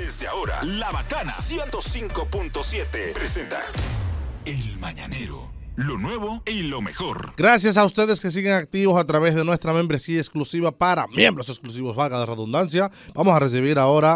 Desde ahora, La Bacana 105.7 presenta El Mañanero. Lo nuevo y lo mejor. Gracias a ustedes que siguen activos a través de nuestra membresía exclusiva para miembros exclusivos, valga la redundancia. Vamos a recibir ahora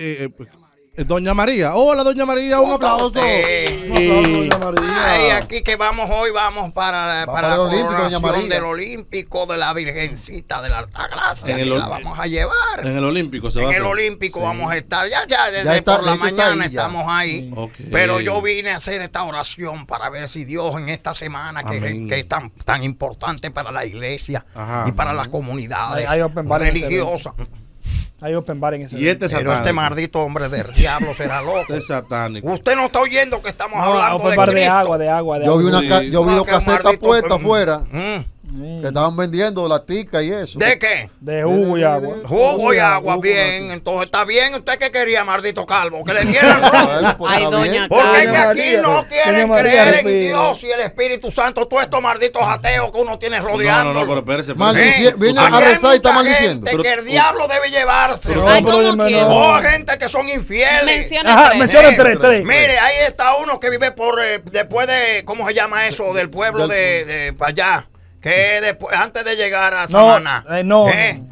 Doña María. Hola, Doña María, un aplauso. Un aplauso, Doña María. Ay, aquí que hoy vamos para la coronación del Olímpico de la Virgencita de la Altagracia. La vamos a llevar. En el Olímpico se va a hacer. En el Olímpico vamos a estar. Ya desde por la mañana estamos ahí. Okay. Pero yo vine a hacer esta oración para ver si Dios en esta semana, que es tan importante para la iglesia y para las comunidades religiosas. Hay open bar en ese. Y pero este maldito hombre del diablo será loco. Este es satánico. Usted no está oyendo que estamos hablando de Cristo. De agua. Yo vi una caseta puesta afuera. Que estaban vendiendo la tica y eso. ¿De qué? De jugo y agua. Jugo y agua, bien. Entonces está bien. ¿Usted qué quería, maldito calvo? Que le dieran rojo. Ay, doña porque es que aquí no quieren creer en Dios y el Espíritu Santo. Todos estos malditos ateos que uno tiene rodeando. No, pero espérese. Viene a rezar y está maldiciendo. Que el diablo debe llevarse. Gente que son infieles. Menciona tres. Mire, ahí está uno que vive después de, ¿cómo se llama eso? Del pueblo de para allá. Que después, antes de llegar a Samaná, no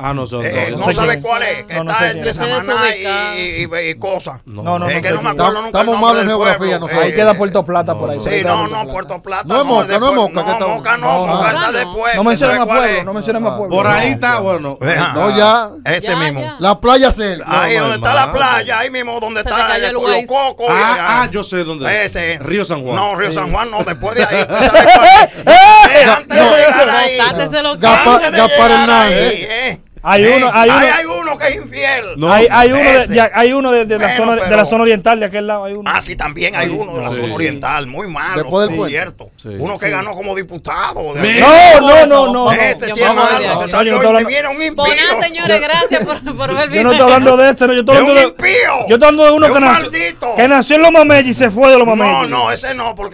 sabe cuál es, que está entre Samaná y cosas. Que no me acuerdo nunca. Estamos mal en geografía. Ahí queda Puerto Plata por ahí. Sí, no, Puerto Plata. No es Moca. Moca está después. No mencionemos pueblo. Por ahí está, bueno. No, ya. Ese mismo. La playa cerca. Ahí donde está la playa, ahí mismo donde está los cocos. Yo sé dónde. Ese. Río San Juan. No, Río San Juan no, después de ahí. Antes de llegar ahí. Gaspar Hernández. Hay uno que es infiel. Hay uno de la zona oriental de aquel lado. Hay uno. Sí, también hay uno de la zona oriental, muy malo, es cierto. Uno que ganó como diputado. No. Ese sí es malo. Viene un impío. Señores, gracias por ver. Yo no estoy hablando de ese, yo estoy hablando de uno que nació en Los Mameyes y se fue de Los Mameyes. No, ese no, porque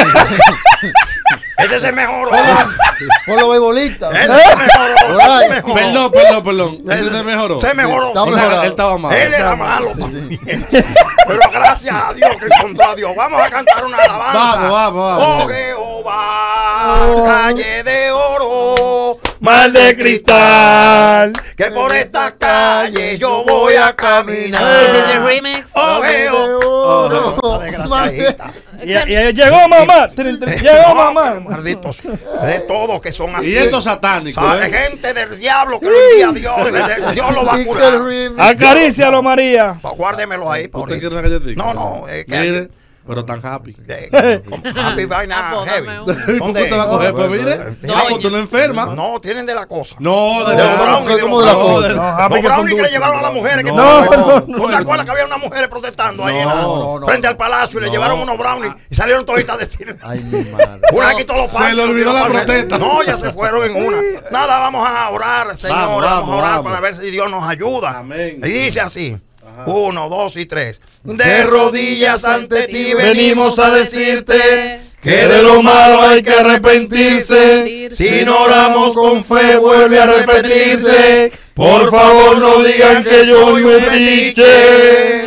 ese se mejoró. Por los beisbolistas. Ese se mejoró. Perdón. Ese se mejoró. Se mejoró. Él estaba malo. Él era malo también. Pero gracias a Dios que encontró a Dios. Vamos a cantar una alabanza. Vamos. Oh Jehová, calle de oro, mal de cristal, que por esta calle yo voy a caminar. This is the remix. Oh Jehová. Desgraciadita. Y llegó mamá. Malditos, de todos que son así. Y estos satánicos. Gente del diablo que lo envía a Dios. Dios lo va a curar. Acarícialo, María. Guárdemelo ahí. ¿Usted quiere una galletita? No. Mire, pero tan happy. Happy vaina heavy. ¿Cómo te va a coger? Pues mire, tú no enfermas. No, tienen de la cosa. No, de los brownies. Los brownies que le llevaron a las mujeres. ¿No te acuerdas que había unas mujeres protestando ahí frente al palacio y le llevaron unos brownies y salieron toditas a decir? Ay, mi madre. Una quitó los panes. Se le olvidó la protesta. No, ya se fueron en una. Nada, vamos a orar, Señor. Vamos a orar para ver si Dios nos ayuda. Amén. Y dice así. 1, 2 y 3. De rodillas ante ti venimos a decirte que de lo malo hay que arrepentirse. Si no oramos con fe vuelve a repetirse. Por favor no digan que yo soy un metiche.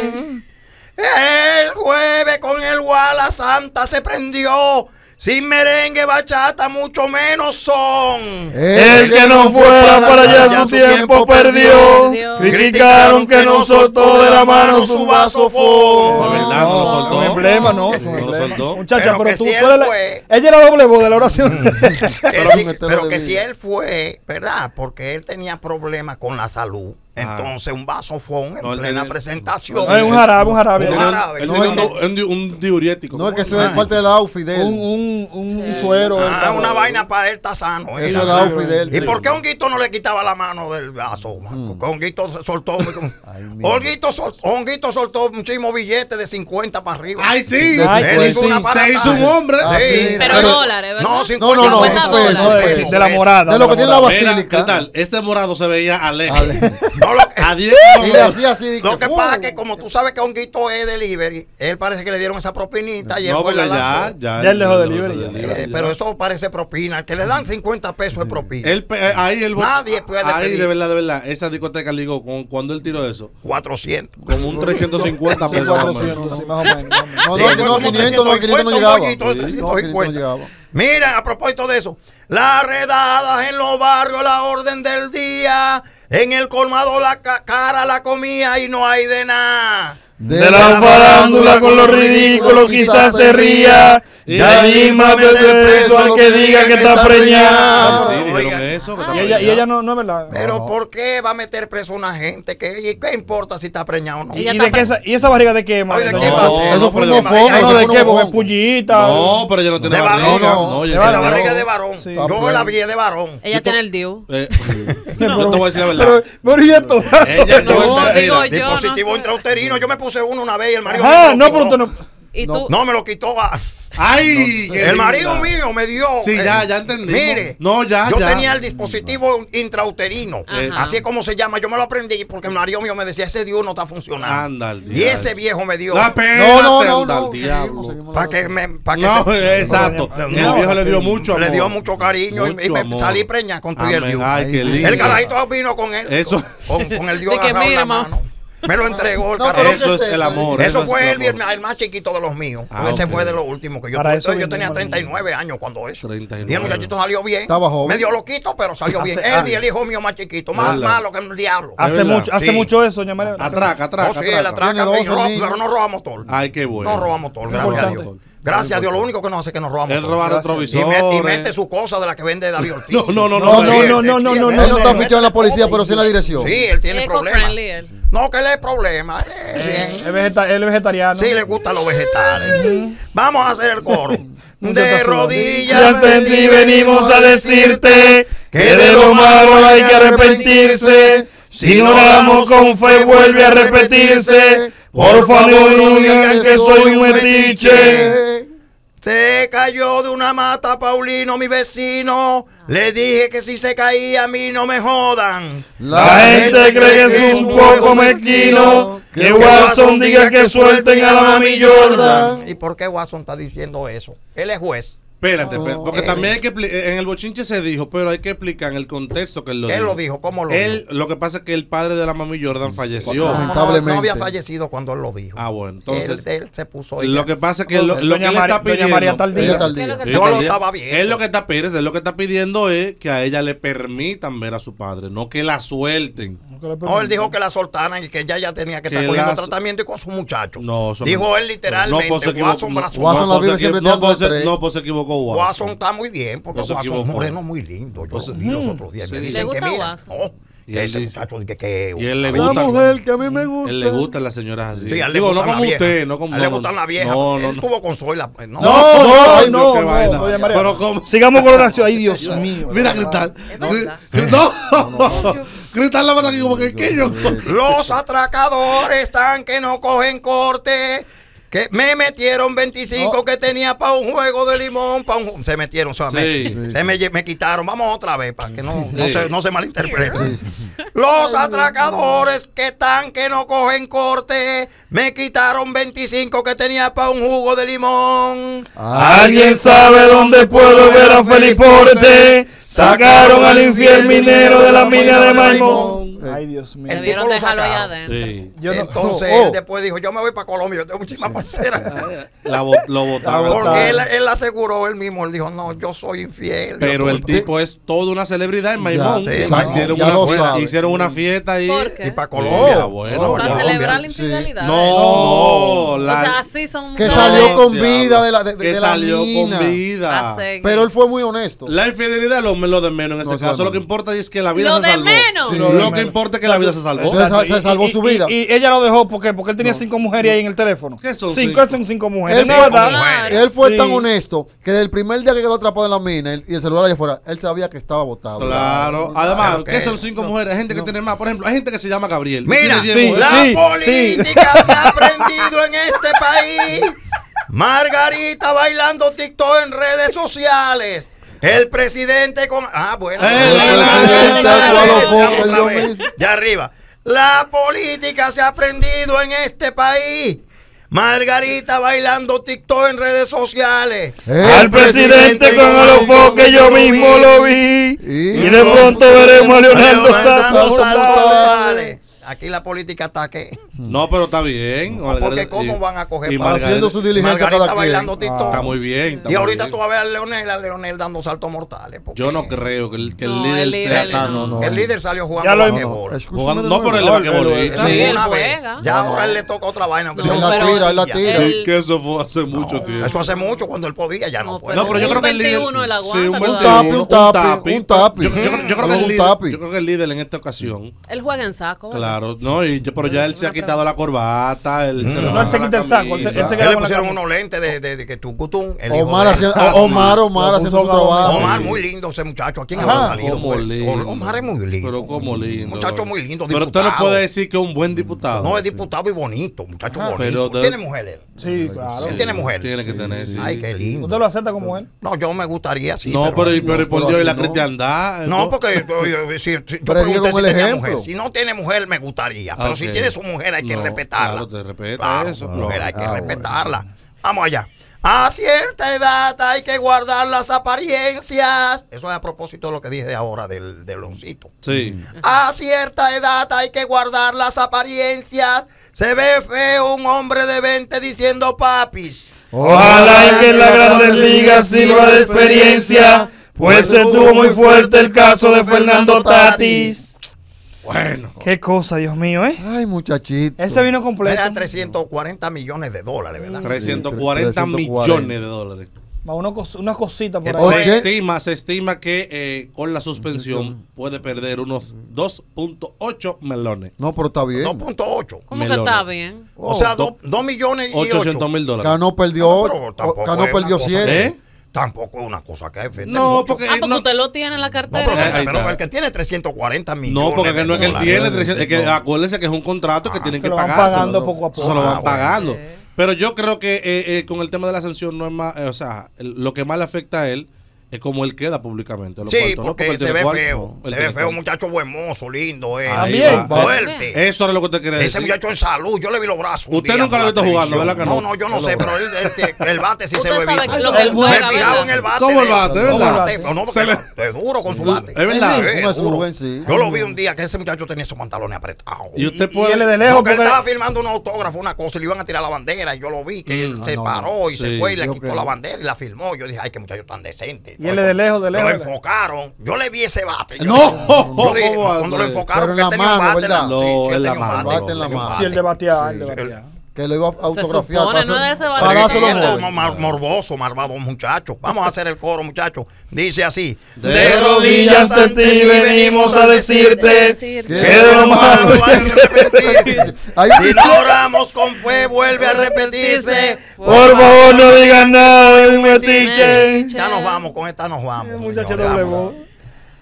El jueves con el Guala Santa se prendió. Sin merengue, bachata, mucho menos son. El que no fuera para allá su tiempo perdió. Criticaron que no soltó de la mano su vaso De verdad, no lo soltó. Un emblema, no. lo soltó. Muchacha, pero tú si ella era doble voz de la oración. Pero que si él fue, ¿verdad? Porque él tenía problemas con la salud. Entonces un vasofón en plena presentación. Es un jarabe. Él tiene un diurético. No, es que eso es parte de la outfit de él. Un suero. Una vaina para él está sano. Eso es la outfit de él. ¿Y por qué Honguito no le quitaba la mano del vaso? Honguito soltó. Honguito soltó muchísimos billetes de 50 para arriba. Ay, sí. Se hizo un hombre. Pero dólares, ¿verdad? No, 50 de la morada. De lo que tiene la basílica. ¿Qué tal? Ese morado se veía alegre. No, lo que, Adiós. Y le hacía así. lo que pasa es que como tú sabes que Honguito es delivery, él parece que le dieron esa propinita y él No, fue y la porque lanzó. ya él dejó delivery, Pero eso parece propina. El que le dan 50 pesos es propina. Ahí el Nadie puede ahí pedir. de verdad, esa discoteca ligó cuando él tiró eso, 400. con un 350 pesos. 400, sí, más o menos. No, Sí, no, como 500 no, 500 no llegaba. un poquito de Sí, 350. no llegaba. Mira, a propósito de eso, las redadas en los barrios, la orden del día, en el colmado la cara la comía y no hay de nada. De la farándula con lo ridículo quizás se ría. Ya misma meter preso al que diga que está preñada. Sí, dijeron Oiga. eso. Que está Y ella no es verdad. Pero ¿por qué va a meter preso a una gente? ¿Qué importa si está preñado o no? Ella ¿Y de qué ¿y esa barriga de qué, Oye, ¿de madre? qué va a ser? Eso fue un pero- mofongo. No, eso ¿de fue qué? un Porque mofongo. pullita. No, pero ella no tiene De barriga. varón, no. ella De Esa tiene barriga varón. es de varón. Sí. Yo la vi de varón. Ella tiene el DIU. Yo te voy a decir la verdad. Pero y esto. Ella no No, está- digo mira, yo. Dispositivo no sé. intrauterino. Yo me puse uno una vez y el marido Ah, mío me no, lo pero quitó. usted no. Y tú, No, me lo quitó. ¡Ay! qué El marido linda. mío me dio. Sí, ya entendimos. Mire, No, ya. yo tenía el dispositivo intrauterino. Ajá. Así es como se llama. Yo me lo aprendí porque el marido mío me decía, ese Dios no está funcionando. Anda al Y diablo. ese viejo me dio. La pena, No, anda al no. diablo. Seguimos. Para que me. Pa que No, se- exacto. No, El viejo le dio mucho amor. Le dio mucho cariño y Mucho me amor. salí preñada con tu y el Amén. Dios. Ay, qué lindo. El carajito vino con él. Eso. Con el Dios De que agarrado en mira, la mamá. mano. Me lo entregó el No, carajo. pero Eso es que el amor. Eso es fue el amor. el más chiquito de los míos. Ah, Ese ok. fue de los últimos que yo Para tuve. eso Entonces, yo tenía vinimos, 39 años cuando eso. 39. Y el muchachito salió bien. Estaba joven. Medio loquito, pero salió bien. Hace Él y años. el hijo mío más chiquito. Más ¿Verdad? malo que el diablo. Ah, Hace verdad? mucho, hace Sí. mucho eso, doña María. Atraca, atraca. Oh, sí, él atraca, Tiene pero 12 niños. no roba motor. Ay, qué bueno. No roba motor, gracias a Importante. Dios. Gracias a Dios, lo único que no hace es que no roba Él motor. roba Gracias. retrovisores. Y mete su cosa de la que vende David Ortiz. No, no, no, No, no. no, no, no, no, Él no está fichado en la policía, pero sí en la dirección. Sí, él tiene problemas. eco-friendly él. No, que él es problema. Él es bien. Él es vegetariano. Sí, le gustan los vegetales. Vamos a hacer el coro. De Ya rodillas ante ti venimos a decirte que de lo malo hay que arrepentirse. Si no oramos con fe vuelve a repetirse. Por favor no digan que soy un metiche. Se cayó de una mata Paulino, mi vecino. Le dije que si se caía a mí no me jodan. La gente cree que es un poco mezquino. Que Watson diga que suelten a la mami Jordan. ¿Y por qué Watson está diciendo eso? Él es juez. Espérate, porque también hay que en el bochinche se dijo, pero hay que explicar en el contexto que él lo dijo. Él lo dijo, ¿cómo lo Él, dijo? lo que pasa es que el padre de la mami Jordan falleció. No, Lamentablemente. no había fallecido cuando él lo dijo. Ah, bueno, entonces Él se puso. lo que pasa es que lo que él Doña está pidiendo, María Taldía. Ella tal ¿Qué es lo día. que Yo está- lo estaba viendo. Él lo que está pidiendo, él lo que está pidiendo es que a ella le permitan ver a su padre, no que la suelten. No, él dijo que la soltaran y que ella ya tenía que estar Que cogiendo la- tratamiento y con sus muchachos. No, eso dijo no- él literalmente. pues se Watson equivocó. para su Watson la pues vive se siempre equivocó. No, tirando pues de se- tres. no, pues se equivocó Watson. Watson está muy bien porque Pues se Watson equivocó. Moreno es muy lindo. Yo lo vi los otros días. y Me Sí. dicen ¿Le que gusta mira, Watson? no, Y que él ese dice- muchacho dice que Y él le La gusta. mujer que a mí me gusta. Él le gustan las señoras así. Sí, a él le Digo, no gustan como las usted, viejas. no como A él le gustan las viejas. No, Él no, estuvo con Zoila. No, Ay, no, qué no, vaina. doña María. Pero cómo. Sigamos con la oración. Ay, Dios mío. Mira, Cristal. verdad. No. Cristal la mata aquí como que yo. Los atracadores están que no cogen corte. Que me metieron 25 que tenía para un juego de limón. Se metieron solamente. Sí. Me quitaron. Vamos otra vez para que no Sí. se malinterprete. Los atracadores que están que no cogen corte. Me quitaron 25 que tenía para un jugo de limón. ¿Alguien sabe dónde puedo ver a Feliporte? Sacaron al infiel minero de la mina de Maimón. Ay, Dios mío. El Debieron tipo lo dejarlo allá sacaron. adentro. Sí. Yo no- Entonces oh, él después dijo, yo me voy para Colombia, yo tengo muchísimas parceras. Lo botaron. Porque él aseguró él mismo, él dijo, no, yo soy infiel. Pero yo el tipo es toda una celebridad en Maimón. sí, Hicieron, ya una lo fiesta, sabe. hicieron una fiesta ahí. ¿Por qué? Y para Colombia. Bueno, Para ya. celebrar la infidelidad. No, O sea, así son. Que ustedes. salió con Diablo. vida de la de que la salió mina. con vida. Hace- Pero él fue muy honesto. La infidelidad lo de menos en ese No, caso. eso Lo que no. importa es que la vida Lo se de salvó. menos. Sí, Lo de lo que menos. importa es que la vida se salvó. Exacto. Se salvó su vida. Y ella lo dejó porque él tenía 5 mujeres ahí en el teléfono. ¿Qué son 5? cinco? Son 5 mujeres. Él, No, fue, ¿verdad? Claro. él fue Sí. tan honesto que desde el primer día que quedó atrapado en la mina y el celular allá afuera, él sabía que estaba botado. Claro. Además, Claro ¿qué que- son 5 mujeres? Hay gente que tiene más. Por ejemplo, hay gente que se llama Gabriel. y Mira, tiene 10 sí, mujeres. la sí. política se ha aprendido en este país. Margarita bailando TikTok en redes sociales. El presidente con... Ah, bueno. El presidente Ya actual otra lo vez. mismo. Ya arriba. La política se ha aprendido en este país. Margarita bailando TikTok en redes sociales. Al presidente con el enfoque yo mismo lo vi. Y de pronto veremos a Leonardo dando saltos Mortales. mortales. Aquí la política está que. No, pero está bien. Porque cómo van a coger y para haciendo su diligencia Margarita cada quien. bailando TikTok. Está muy bien. está Y muy ahorita bien. tú vas a ver a Leonel dando saltos mortales. porque Yo no creo que el No, líder el sea líder tan. no. El líder salió Ya jugando lo- basquetbol. Escúchame Jugando- de no, nuevo. pero él es basquetbolista. Eso Sí, fue él una vez. juega. Ya ahora él le toca otra vaina. Aunque No, sea Él una la pero tira, él la tira. él- Que eso fue hace mucho tiempo. Eso hace mucho cuando él podía, ya no puede. No, pero yo Un creo que el líder. 21 él aguanta Sí, un todavía. 21, Un tapi. Yo creo que el Un líder. tapi. Yo creo que el líder en esta ocasión. Él juega en saco. ¿verdad? Claro, no, pero ya él se ha quitado la corbata. Él se No, él se quita el saco, él se Él queda le con la pusieron camisa. unos lentes de que tucutún. El hijo Omar de él. haciendo, Omar haciendo su trabajo. Omar, muy lindo ese muchacho. ¿A quién Ajá. habrá salido? Como pues? lindo. Omar es muy lindo. Pero como lindo. Muchacho muy lindo. Pero usted no diputado. puede decir que es un buen diputado. No, es diputado y bonito, muchacho bonito. pero ¿Tiene mujer él? Sí, claro. Él tiene mujer. Tiene que tener, sí. Ay, qué lindo. ¿Usted lo acepta como él? No, yo me gustaría, sí. No, pero por Dios, y la así no. cristiandad. No, porque yo Predigue pregunté con si el tenía ejemplo. mujer. Si no tiene mujer, me gustaría. Pero si Ok. tiene su mujer, hay que No, respetarla. claro, te respeta Claro, eso. su mujer hay que Ah, respetarla. Vamos allá. A cierta edad hay que guardar las apariencias. Eso es a propósito de lo que dije ahora del leoncito. Sí. A cierta edad hay que guardar las apariencias. Se ve feo un hombre de 20 diciendo papis. Ojalá y que en la Grandes Ligas sirva de experiencia, pues estuvo muy fuerte el caso de Fernando Tatis. Bueno. Qué cosa, Dios mío, ¿eh? Ay, muchachito. Ese vino completo. Era 340 millones de dólares, ¿verdad? 340 millones de dólares. Va unas cositas por Oye. ahí. Se estima que con la suspensión puede perder unos 2.8 melones. No, pero está bien. 2.8. ¿Cómo que Melones. está bien? O sea, 2 millones y 800 8. mil dólares. Cano perdió, pero tampoco Cano es perdió una cosa 7. ¿Eh? Tampoco es una cosa que defender No, mucho. porque. Ah, porque no, usted lo tiene en la No, cartera. pero, Ahí pero está. el que tiene 340 millones. No, porque de no es que él dólares. tiene 300, es que acuérdense que es un contrato que tienen se que lo van pagar. pagando poco a poco. Se lo van bueno. pagando. Pero yo creo que con el tema de la sanción no es más, o sea, lo que más le afecta a él es como él queda públicamente. Los Sí, cuartos, ¿no? porque él se tiene ve cuarto, feo. no, él Se tiene ve feo, cuarto. muchacho buen mozo, lindo, Ahí También. va. fuerte. Eso era lo que usted quería Ese decir. muchacho en salud, yo le vi los brazos. un Usted día nunca por lo ha la visto jugando, televisión. ¿verdad que no? No, yo no sé, pero el bate sí se Usted ve sabe bien. que lo que él juega, Me fijaba ¿verdad? en el bate. ¿Cómo el de- bate, no, verdad? bate, no, porque Se le- es duro con su bate. Es verdad. Es Un duro. buen, sí. Yo lo vi un día que ese muchacho tenía esos pantalones apretados. Y usted Y él es de puede. lejos Porque él porque estaba firmando un autógrafo, una cosa, y le iban a tirar la bandera. Y yo lo vi, que él se paró y se Sí, fue y le yo quitó creo. la bandera y la firmó. Yo dije, ay, qué muchacho tan decente. Y él es de lejos, de Lo lejos. enfocaron. Yo le vi ese bate. Yo No, dije, yo dije, ¿cómo va a cuando lo ser? enfocaron, Pero que en él la tenía un mano, bate en la ¿verdad? sí, No, sí, él en la tenía un mano. Bate en la tenía un mano. Sí, él de batear, él de Sí. batear. Que lo iba a autografiar. supone, no de ese para bate. Pero es dárselo que joven. esto es morboso, malvado muchacho. Vamos a hacer el coro, muchacho. Dice así: De rodillas ante ti venimos a decirte que de lo malo hay que arrepentirse. Ahí Si no oramos con fe, vuelve a repetirse. Por favor, no digas nada de un metiche. Ya nos vamos, con esta nos vamos. Muchacho señores, doble vámonos. voz.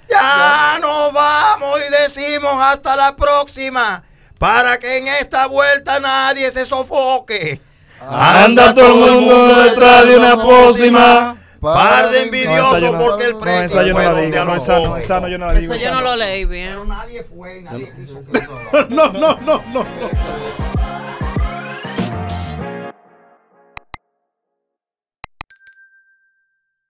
Ya nos vamos y decimos hasta la próxima, para que en esta vuelta nadie se sofoque. Anda todo el mundo detrás de una pócima. Par de No, envidiosos esa yo no- porque el no, precio esa yo no fue la donde digo. a No, los esa no, jóvenes. esa no, yo no la digo. Eso yo no lo leí bien. Pero nadie fue, nadie quiso que eso. No.